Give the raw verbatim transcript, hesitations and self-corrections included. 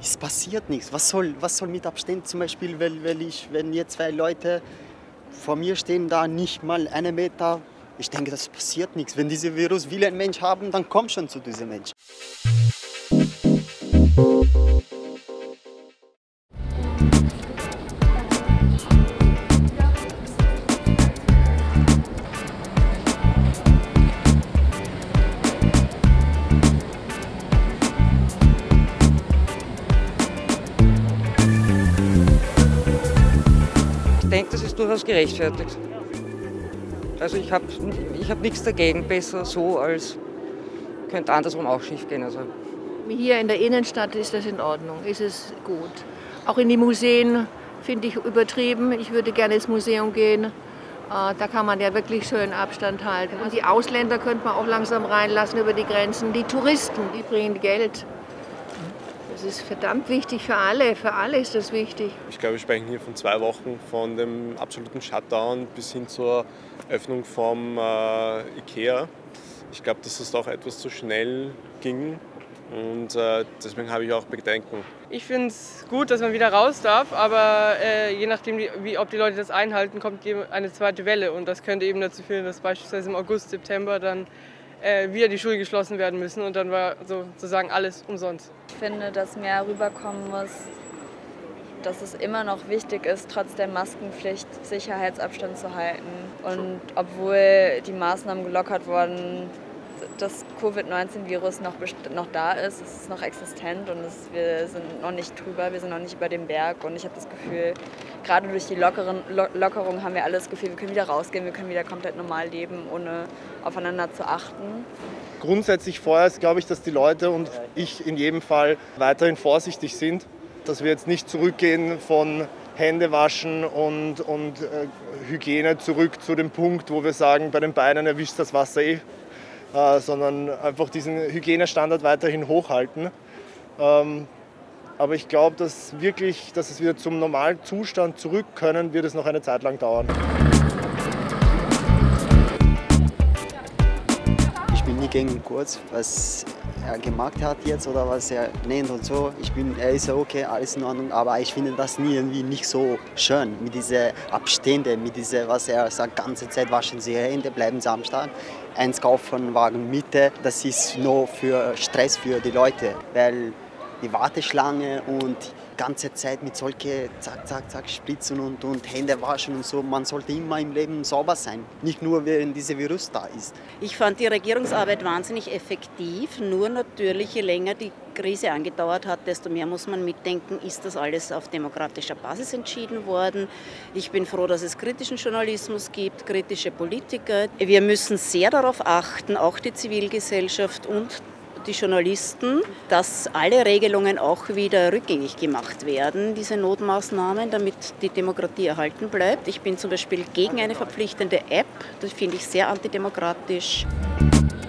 es passiert nichts. Was soll, was soll mit Abstand zum Beispiel, weil, weil ich, wenn jetzt zwei Leute vor mir stehen, da nicht mal einen Meter, ich denke, das passiert nichts. Wenn dieser Virus will ein Mensch haben, dann komm schon zu diesem Mensch. Ich denke, das ist durchaus gerechtfertigt. Also ich habe ich hab nichts dagegen, besser so als könnte andersrum auch schief gehen. Also. Hier in der Innenstadt ist das in Ordnung, ist es gut. Auch in die Museen finde ich übertrieben. Ich würde gerne ins Museum gehen. Da kann man ja wirklich schön Abstand halten. Und die Ausländer könnte man auch langsam reinlassen über die Grenzen. Die Touristen, die bringen Geld. Das ist verdammt wichtig für alle, für alle ist das wichtig. Ich glaube, wir sprechen hier von zwei Wochen, von dem absoluten Shutdown bis hin zur Öffnung vom äh, Ikea. Ich glaube, dass das auch etwas zu schnell ging und äh, deswegen habe ich auch Bedenken. Ich finde es gut, dass man wieder raus darf, aber äh, je nachdem, wie, ob die Leute das einhalten, kommt eine zweite Welle und das könnte eben dazu führen, dass beispielsweise im August, September dann äh, wieder die Schulen geschlossen werden müssen und dann war sozusagen alles umsonst. Ich finde, dass mehr rüberkommen muss, dass es immer noch wichtig ist, trotz der Maskenpflicht Sicherheitsabstand zu halten. Und obwohl die Maßnahmen gelockert wurden, das Covid neunzehn Virus noch, noch da ist, es ist noch existent und es, wir sind noch nicht drüber, wir sind noch nicht über dem Berg. Und ich habe das Gefühl, gerade durch die lockeren, Lo Lockerung haben wir alle das Gefühl, wir können wieder rausgehen, wir können wieder komplett normal leben, ohne aufeinander zu achten. Grundsätzlich vorerst glaube ich, dass die Leute und ich in jedem Fall weiterhin vorsichtig sind, dass wir jetzt nicht zurückgehen von Händewaschen und, und äh, Hygiene zurück zu dem Punkt, wo wir sagen, bei den Beinen erwischt das Wasser eh, äh, sondern einfach diesen Hygienestandard weiterhin hochhalten. Ähm, aber ich glaube, dass wirklich, dass es wieder zum normalen Zustand zurück können, wird es noch eine Zeit lang dauern. Ich bin nie gegen Kurz, was er gemacht hat jetzt oder was er nennt und so. Ich bin, er ist okay, alles in Ordnung, aber ich finde das nie irgendwie nicht so schön mit diesen Abständen, mit diesem, was er sagt, ganze Zeit waschen Sie Ihre Hände, bleiben Sie am Start. Eins kaufen, Wagen Mitte, das ist nur für Stress für die Leute, weil die Warteschlange und die ganze Zeit mit solchen zack, zack, zack Spritzen und, und Hände waschen und so. Man sollte immer im Leben sauber sein, nicht nur während dieser Virus da ist. Ich fand die Regierungsarbeit wahnsinnig effektiv, nur natürlich je länger die Krise angedauert hat, desto mehr muss man mitdenken, ist das alles auf demokratischer Basis entschieden worden. Ich bin froh, dass es kritischen Journalismus gibt, kritische Politiker. Wir müssen sehr darauf achten, auch die Zivilgesellschaft und die Journalisten, dass alle Regelungen auch wieder rückgängig gemacht werden, diese Notmaßnahmen, damit die Demokratie erhalten bleibt. Ich bin zum Beispiel gegen eine verpflichtende App, das finde ich sehr antidemokratisch.